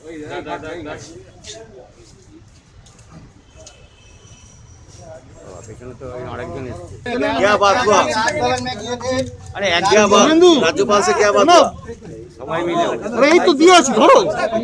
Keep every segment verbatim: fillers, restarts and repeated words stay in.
क्या बात हुआ? अरे क्या बात, राज्यपाल से क्या बात हुआ? अरे यही तो दिया छोड़ो।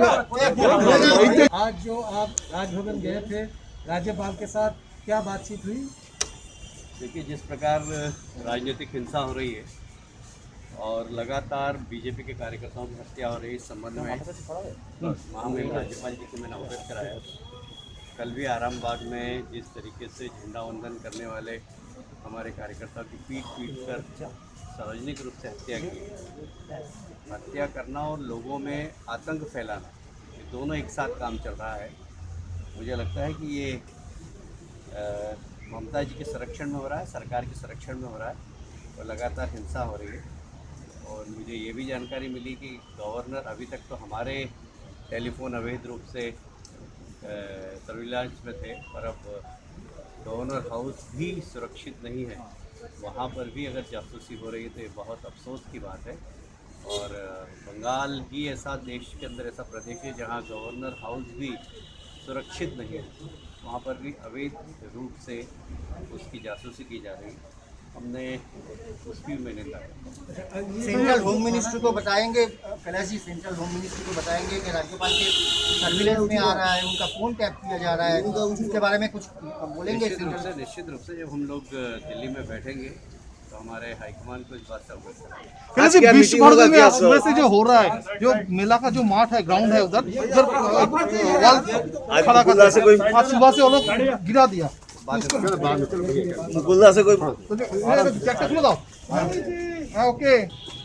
आज जो आप राजभवन गए थे राज्यपाल के साथ, क्या बातचीत हुई? देखिए, जिस प्रकार राजनीतिक हिंसा हो रही है और लगातार बीजेपी के कार्यकर्ताओं की हत्या हो रही है, इस संबंध में महामहिम राज्यपाल जी को मैंने अवगत कराया। कल भी आरामबाग में जिस तरीके से झंडा वंदन करने वाले हमारे कार्यकर्ताओं की पीट पीट कर सार्वजनिक रूप से हत्या की, हत्या करना और लोगों में आतंक फैलाना, ये दोनों एक साथ काम चल रहा है। मुझे लगता है कि ये ममता जी के संरक्षण में हो रहा है, सरकार के संरक्षण में हो रहा है और लगातार हिंसा हो रही है। और मुझे ये भी जानकारी मिली कि गवर्नर अभी तक तो हमारे टेलीफोन अवैध रूप से सर्विलांस में थे, पर अब गवर्नर हाउस भी सुरक्षित नहीं है, वहाँ पर भी अगर जासूसी हो रही है तो ये बहुत अफसोस की बात है। और बंगाल ही ऐसा देश के अंदर ऐसा प्रदेश है जहाँ गवर्नर हाउस भी सुरक्षित नहीं है, वहाँ पर भी अवैध रूप से उसकी जासूसी की जा रही है। हमने उसकी भी मैंने सेंट्रल होम मिनिस्ट्री को बताएंगे, Kailash ji central home ministry को बताएंगे कि राज्यपाल के सर्विलेंस में आ रहा है, उनका फोन टैप किया जा रहा है, उसके बारे में कुछ बोलेंगे? निश्चित रूप से निश्चित रूप से जब हम लोग दिल्ली में बैठेंगे तो हमारे हाईकमान को इस बात से अवगत कराएंगे। विश्व भारती में सुबह से जो हो रहा है, जो मेला का जो माठ है, ग्राउंड है, उधर उधर खड़ा कर से कोई आज सुबह से वो लोग गिरा दिया। मुकुल्दा से कोई ओके।